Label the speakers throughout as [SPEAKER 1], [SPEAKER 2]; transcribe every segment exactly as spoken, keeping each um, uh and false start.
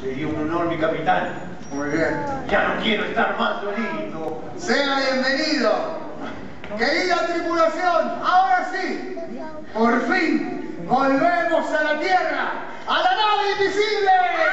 [SPEAKER 1] Sería un honor, mi capitán.
[SPEAKER 2] Muy bien.
[SPEAKER 1] Ya no quiero estar más solito.
[SPEAKER 2] Sea bienvenido. Querida tripulación, ahora sí, por fin, volvemos a la Tierra, a la nave invisible.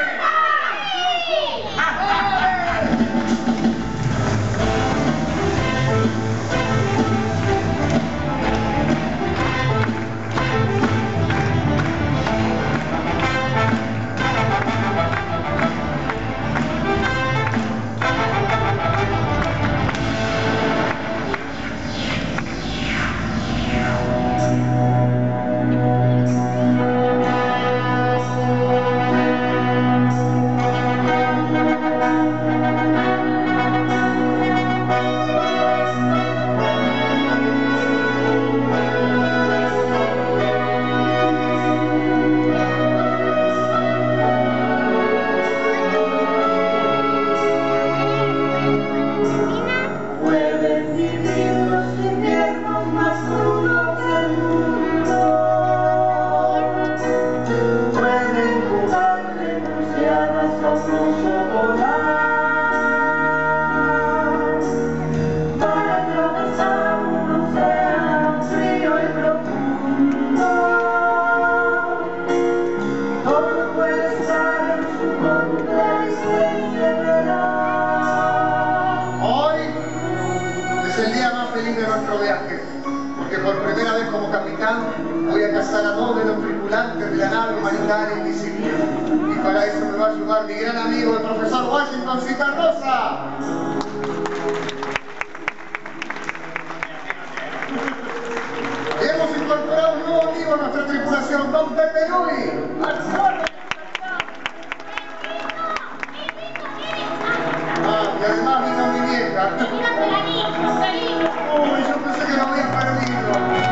[SPEAKER 2] Voy a casar a todos los tripulantes de la nave humanitaria invisible. Y para eso me va a ayudar mi gran amigo, el profesor Washington Citarrosa. Y hemos incorporado un nuevo amigo a nuestra tripulación, don Pepe Luis. Ah, y además vino mi vieja. Uy, yo pensé que lo había perdido.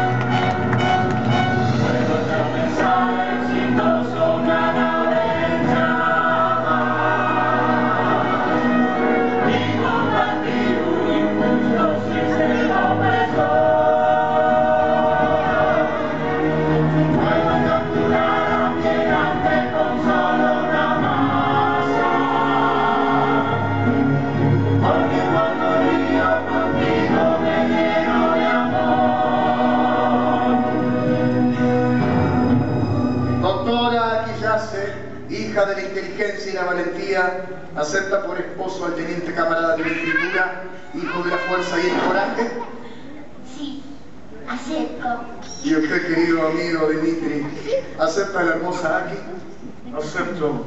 [SPEAKER 2] Hija de la inteligencia y la valentía, acepta por esposo al teniente camarada de Ventura, hijo de la fuerza y el coraje.
[SPEAKER 3] Sí, acepto.
[SPEAKER 2] Y usted, querido amigo Dimitri, ¿acepta a la hermosa Aki?
[SPEAKER 1] Acepto,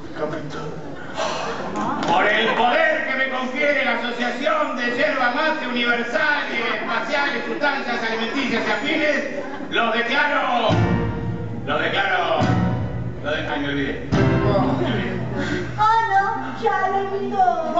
[SPEAKER 1] capitán. Por el poder que me confiere la Asociación de Yerba Mate Universal y Espaciales Sustancias Alimenticias y Afines, lo declaro, lo declaro, lo declaro, me olvidé.
[SPEAKER 3] Ah, no, ya lo olvidó.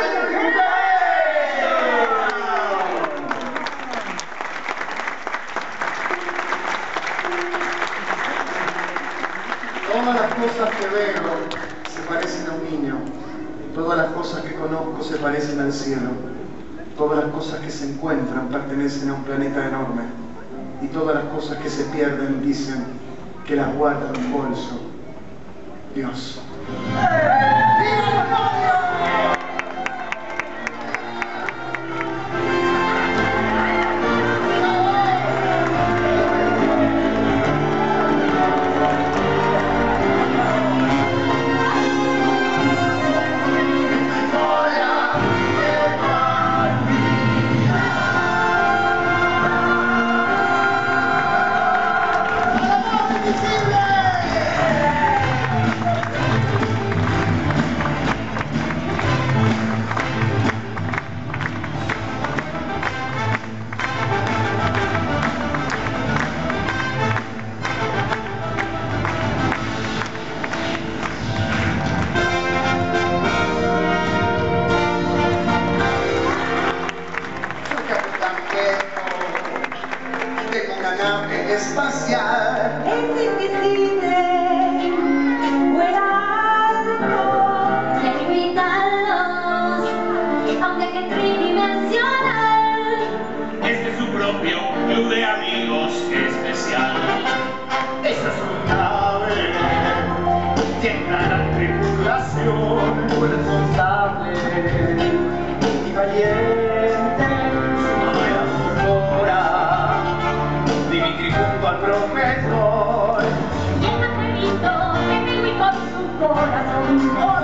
[SPEAKER 2] Todas las cosas que veo se parecen a un niño. Todas las cosas que conozco se parecen al cielo. Todas las cosas que se encuentran pertenecen a un planeta enorme. Y todas las cosas que se pierden dicen que las guarda en un bolso Dios.
[SPEAKER 4] la tripulación fue responsable y valiente, no era Sofora, Dimitri junto al profesor.
[SPEAKER 3] Y el más bonito que vive con su corazón.